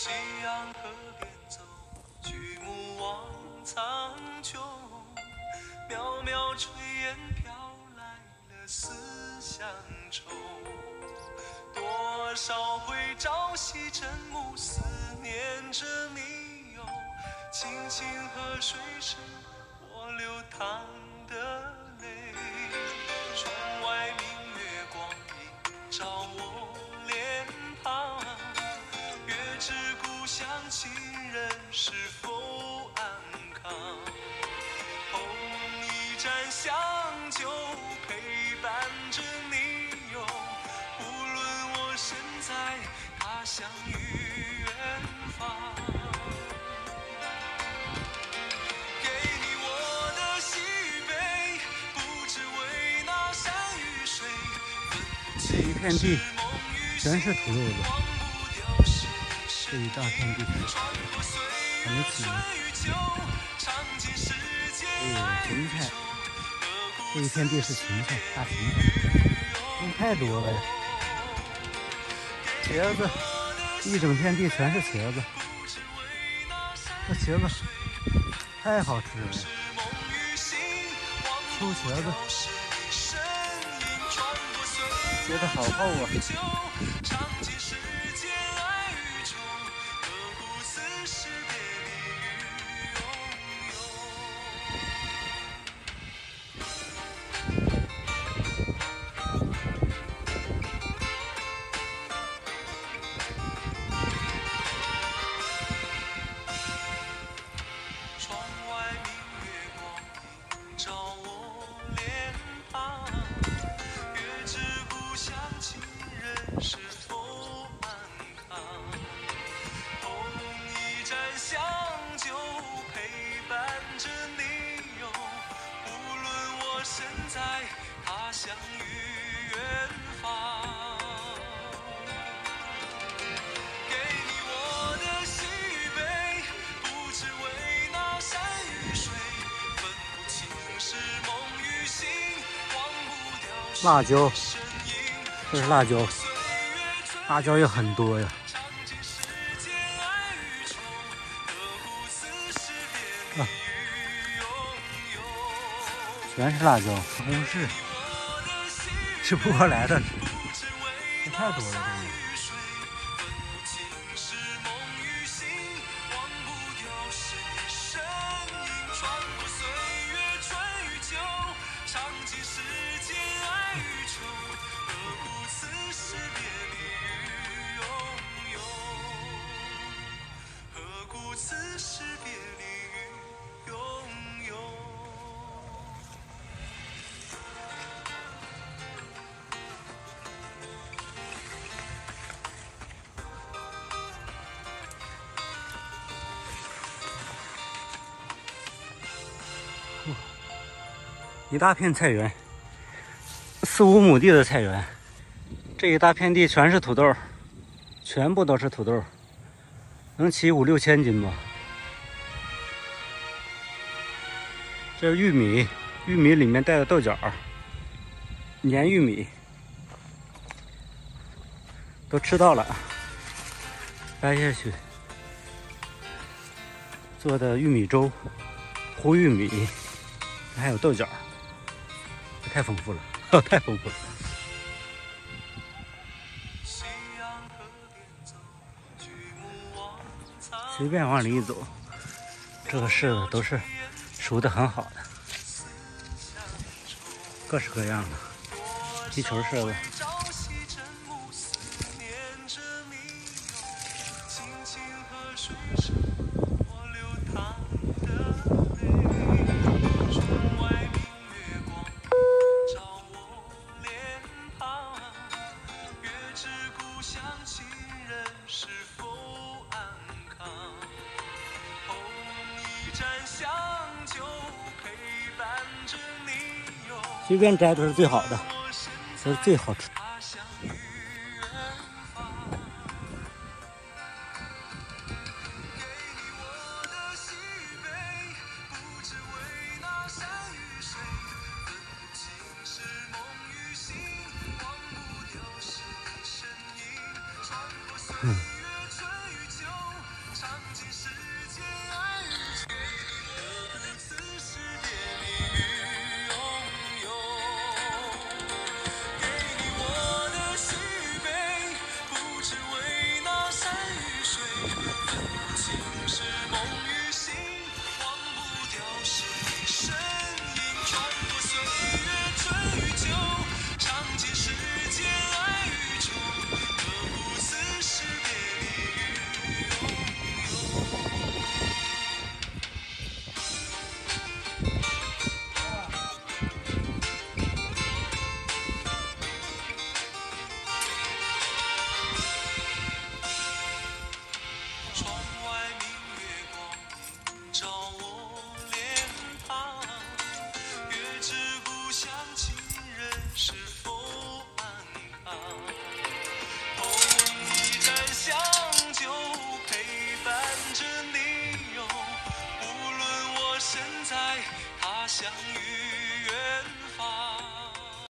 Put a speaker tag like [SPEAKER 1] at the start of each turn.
[SPEAKER 1] 夕阳河边走，举目望苍穹，渺渺炊烟飘来了思乡愁。多少回朝夕枕暮，思念着你哟。青青河水是我流淌的泪，窗外明月光映照我脸庞。月知故乡亲人是否安康？红一盏香酒陪伴着你哟，无论我身在他乡与远方。给你我的喜悲，不只为那山与水。
[SPEAKER 2] 这一片地全是土豆子，这一大片地还没起呢。芹菜，这一片地是芹菜，大芹菜，种太多了呀。茄子，一整片地全是茄子，这茄子太好吃了，秋茄子，茄子好厚啊。
[SPEAKER 1] 是否安康？红一盏香酒陪伴着你哟，无论我身在他乡与远方。给你我的喜悲，不只为那山与水，分不清是梦与醒，忘不掉
[SPEAKER 2] 辣椒，这是辣椒。辣椒也很多呀，全是辣椒，西红柿，吃不过来的，这太多了，这个。
[SPEAKER 1] 此时别离与拥有。
[SPEAKER 2] 一大片菜园，4、5亩地的菜园，这一大片地全是土豆，全部都是土豆。能起5、6千斤吧。这是玉米，玉米里面带的豆角，粘玉米都吃到了，掰下去做的玉米粥，糊玉米，还有豆角，太丰富了，太丰富了。随便往里一走，这个柿子都是熟的很好的，各式各样的皮球柿子。随便摘都是最好的，都是最好吃。
[SPEAKER 1] 尽世间爱与愁，何不此时别离与拥有？给你我的续杯，不只为那山与水，分不清是梦与醒，忘不掉是你身影，穿过岁月春与秋，尝尽世间爱与愁，何不此时别离与拥有？窗外明月光照我脸庞，月知故乡亲人是否安康？红一盏香酒陪伴着你哟，无论我身在他乡与